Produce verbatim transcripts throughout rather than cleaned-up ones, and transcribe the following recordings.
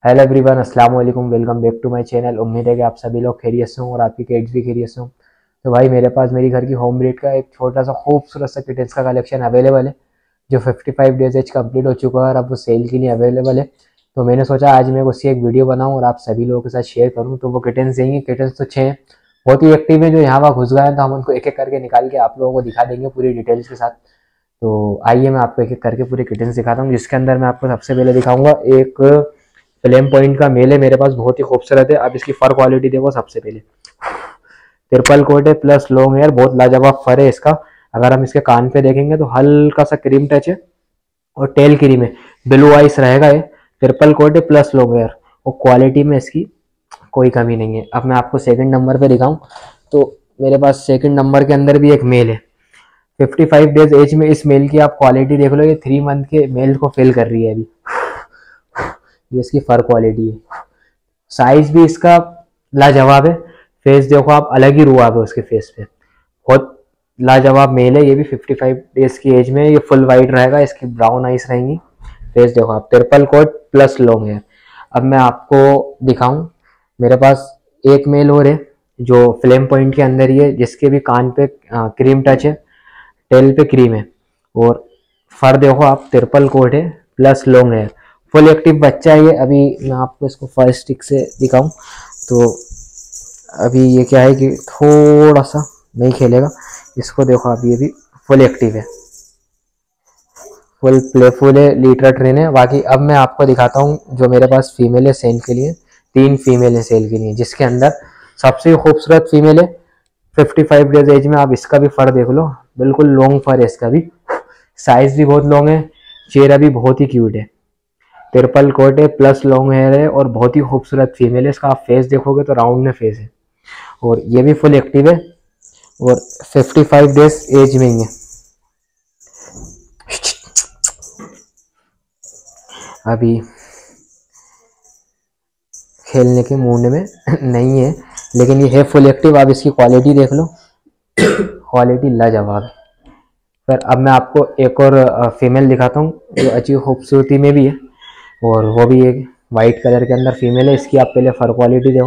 Hello everyone, अस्सलाम वालेकुम। Welcome back to my channel. उम्मीद है कि आप सभी लोग खैरियत से हों और आपकी किड्स भी खैरियत से हों। तो भाई मेरे पास मेरी घर की होम ब्रीड का एक छोटा सा खूबसूरत सा किटन्स का कलेक्शन अवेलेबल है जो पचपन डेज एज कंप्लीट हो चुका है और अब वो सेल के लिए अवेलेबल है। तो मैंने सोचा आज मैं उसकी एक वीडियो बनाऊँ और आप सभी लोगों के साथ शेयर करूँ। तो वो किटन्स देंगे, किटन्स तो छः हैं, बहुत ही एक्टिव है, जो यहाँ वहाँ घुस गए हैं, तो हम उनको एक एक करके निकाल के आप लोगों को दिखा देंगे पूरी डिटेल्स के साथ। तो आइए मैं आपको एक एक करके पूरे किटन्स दिखाता हूँ, जिसके अंदर मैं आपको सबसे पहले दिखाऊंगा एक फ्लेम पॉइंट का मेल है मेरे पास, बहुत ही खूबसूरत है। अब इसकी फर क्वालिटी देखो। सबसे पहले ट्रिपल कोट है प्लस लॉन्ग हेयर, बहुत लाजवाब फर है इसका। अगर हम इसके कान पे देखेंगे तो हल्का सा क्रीम टच है और टेल क्रीम है, ब्लू आइस रहेगा ये। ट्रिपल कोट है प्लस लॉन्ग हेयर और क्वालिटी में इसकी कोई कमी नहीं है। अब मैं आपको सेकंड नंबर पे दिखाऊं तो मेरे पास सेकंड नंबर के अंदर भी एक मेल है। पचपन डेज एज में इस मेल की आप क्वालिटी देख लो, ये थ्री मंथ के मेल को फिल कर रही है अभी। ये इसकी फर क्वालिटी है, साइज भी इसका लाजवाब है। फेस देखो आप, अलग ही रुआब है उसके फेस पे, बहुत लाजवाब मेल है। ये भी पचपन डेज की एज में, ये फुल वाइट रहेगा, इसकी ब्राउन आइस रहेंगी। फेस देखो आप, ट्रिपल कोट प्लस लॉन्ग है। अब मैं आपको दिखाऊं, मेरे पास एक मेल और है जो फ्लेम पॉइंट के अंदर ही है, जिसके भी कान पे आ, क्रीम टच है, टेल पे क्रीम है और फर देखो आप, ट्रिपल कोट है प्लस लॉन्ग है, फुल एक्टिव बच्चा है ये। अभी मैं आपको इसको फर्स्ट स्टिक से दिखाऊं तो अभी ये क्या है कि थोड़ा सा नहीं खेलेगा। इसको देखो आप, ये भी फुल एक्टिव है, फुल प्लेफुल है, लीटर ट्रेन है। बाकी अब मैं आपको दिखाता हूँ जो मेरे पास फीमेल है सेल के लिए। तीन फीमेल है सेल के लिए, जिसके अंदर सबसे खूबसूरत फीमेल है पचपन डेज एज में। आप इसका भी फर देख लो, बिल्कुल लॉन्ग फर है इसका भी, साइज भी बहुत लॉन्ग है, चेहरा भी बहुत ही क्यूट है। ट्रिपल कोट है प्लस लॉन्ग हेयर है और बहुत ही खूबसूरत फीमेल है। इसका आप फेस देखोगे तो राउंड में फेस है और ये भी फुल एक्टिव है और पचपन डेज एज में ही है। अभी खेलने के मूड में नहीं है, लेकिन ये है फुल एक्टिव। आप इसकी क्वालिटी देख लो, क्वालिटी लाजवाब है। फिर अब मैं आपको एक और फीमेल दिखाता हूँ जो अच्छी खूबसूरती में भी है और वो भी एक वाइट कलर के अंदर फीमेल है। इसकी आप पहले फर क्वालिटी देखो,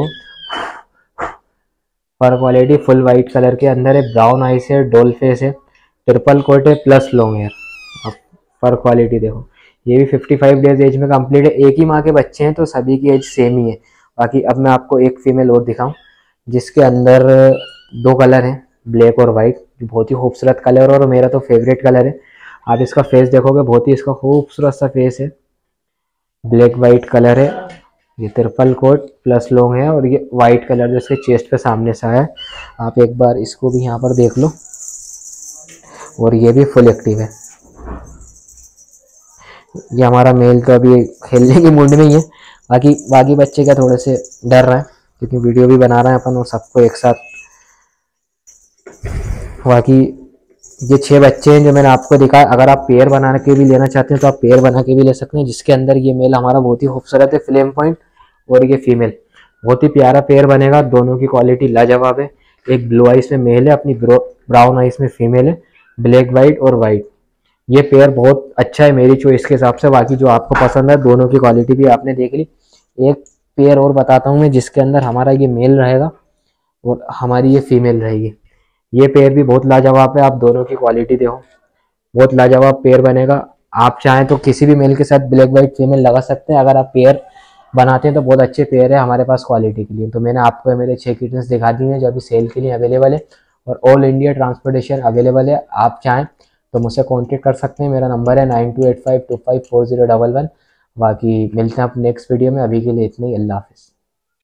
fur quality full white colour के अंदर है, ब्राउन आइस है, डोल फेस है, ट्रिपल कोट है प्लस लॉन्ग हेयर। अब फर क्वालिटी देखो, ये भी पचपन डेज एज में कंप्लीट है। एक ही माँ के बच्चे हैं तो सभी की एज सेम ही है। बाकी अब मैं आपको एक फीमेल और दिखाऊं जिसके अंदर दो कलर हैं, ब्लैक और वाइट, जो बहुत ही खूबसूरत कलर और मेरा तो फेवरेट कलर है। आप इसका फेस देखोगे, बहुत ही इसका खूबसूरत सा फेस है, ब्लैक वाइट कलर है। ये ट्रिपल कोट प्लस लॉन्ग है और ये वाइट कलर जो इसके चेस्ट पे सामने से है। आप एक बार इसको भी यहाँ पर देख लो और ये भी फुल एक्टिव है। ये हमारा मेल तो अभी खेलने की मूड में ही है। बाकी बाकी बच्चे क्या थोड़े से डर रहे हैं क्योंकि वीडियो भी बना रहे हैं अपन और सबको एक साथ। बाकी ये छह बच्चे हैं जो मैंने आपको दिखाया। अगर आप पेयर बना के भी लेना चाहते हैं तो आप पेयर बना के भी ले सकते हैं, जिसके अंदर ये मेल हमारा बहुत ही खूबसूरत है फ्लेम पॉइंट और ये फीमेल, बहुत ही प्यारा पेयर बनेगा। दोनों की क्वालिटी लाजवाब है। एक ब्लू आइस में मेल है, अपनी ब्राउन आइस में फीमेल है, ब्लैक वाइट और वाइट। ये पेयर बहुत अच्छा है मेरी चॉइस के हिसाब से। बाकी जो आपको पसंद है, दोनों की क्वालिटी भी आपने देख ली। एक पेयर और बताता हूँ मैं, जिसके अंदर हमारा ये मेल रहेगा और हमारी ये फीमेल रहेगी। ये पेयर भी बहुत लाजवाब है, आप दोनों की क्वालिटी देखो, बहुत लाजवाब पेयर बनेगा। आप चाहें तो किसी भी मेल के साथ ब्लैक वाइट फीमेल लगा सकते हैं। अगर आप पेयर बनाते हैं तो बहुत अच्छे पेयर है हमारे पास क्वालिटी के लिए। तो मैंने आपको मेरे छह किटन्स दिखा दी हैं जो अभी सेल के लिए अवेलेबल है और ऑल इंडिया ट्रांसपोर्टेशन अवेलेबल है। आप चाहें तो मुझसे कांटेक्ट कर सकते हैं, मेरा नंबर है nine two eight five two five four zero double one. बाकी मिलते हैं आप नेक्स्ट वीडियो में, अभी के लिए इतना ही। अल्लाह हाफिज़।